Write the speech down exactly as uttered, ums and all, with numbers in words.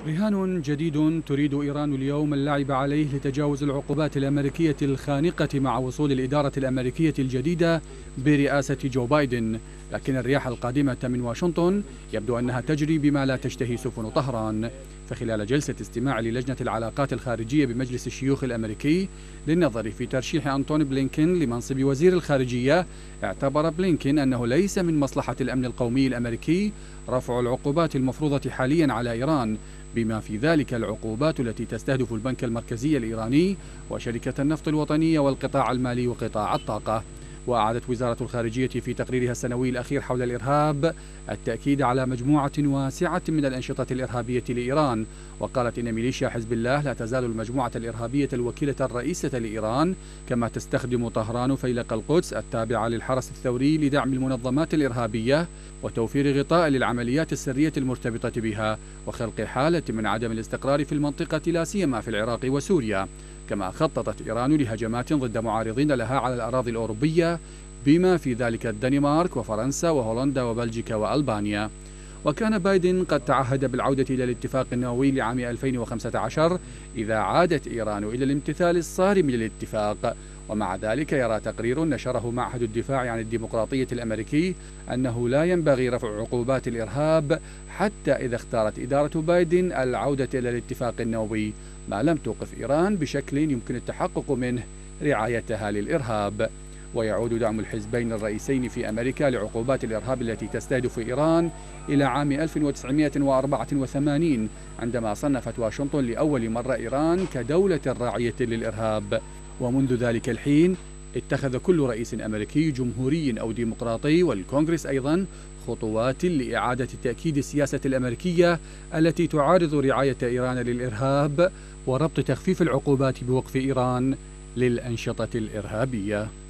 رهان جديد تريد إيران اليوم اللعب عليه لتجاوز العقوبات الأمريكية الخانقة مع وصول الإدارة الأمريكية الجديدة برئاسة جو بايدن، لكن الرياح القادمة من واشنطن يبدو أنها تجري بما لا تشتهي سفن طهران. فخلال جلسة استماع للجنة العلاقات الخارجية بمجلس الشيوخ الأمريكي للنظر في ترشيح أنتوني بلينكين لمنصب وزير الخارجية، اعتبر بلينكين أنه ليس من مصلحة الأمن القومي الأمريكي رفع العقوبات المفروضة حاليا على إيران، بما في ذلك العقوبات التي تستهدف البنك المركزي الإيراني وشركة النفط الوطنية والقطاع المالي وقطاع الطاقة. وأعادت وزارة الخارجية في تقريرها السنوي الأخير حول الإرهاب التأكيد على مجموعة واسعة من الأنشطة الإرهابية لإيران، وقالت إن ميليشيا حزب الله لا تزال المجموعة الإرهابية الوكيلة الرئيسة لإيران، كما تستخدم طهران فيلق القدس التابعة للحرس الثوري لدعم المنظمات الإرهابية وتوفير غطاء للعمليات السرية المرتبطة بها وخلق حالة من عدم الاستقرار في المنطقة لا سيما في العراق وسوريا. كما خططت إيران لهجمات ضد معارضين لها على الأراضي الأوروبية بما في ذلك الدنمارك وفرنسا وهولندا وبلجيكا وألبانيا. وكان بايدن قد تعهد بالعودة إلى الاتفاق النووي لعام ألفين وخمسة عشر إذا عادت إيران إلى الامتثال الصارم للاتفاق. ومع ذلك يرى تقرير نشره معهد الدفاع عن الديمقراطية الأمريكي أنه لا ينبغي رفع عقوبات الإرهاب حتى إذا اختارت إدارة بايدن العودة إلى الاتفاق النووي، ما لم توقف إيران بشكل يمكن التحقق منه رعايتها للإرهاب. ويعود دعم الحزبين الرئيسين في أمريكا لعقوبات الإرهاب التي تستهدف إيران إلى عام ألف وتسعمائة وأربعة وثمانين، عندما صنفت واشنطن لأول مرة إيران كدولة راعية للإرهاب. ومنذ ذلك الحين اتخذ كل رئيس أمريكي جمهوري أو ديمقراطي والكونغرس أيضا خطوات لإعادة تأكيد السياسة الأمريكية التي تعارض رعاية إيران للإرهاب وربط تخفيف العقوبات بوقف إيران للأنشطة الإرهابية.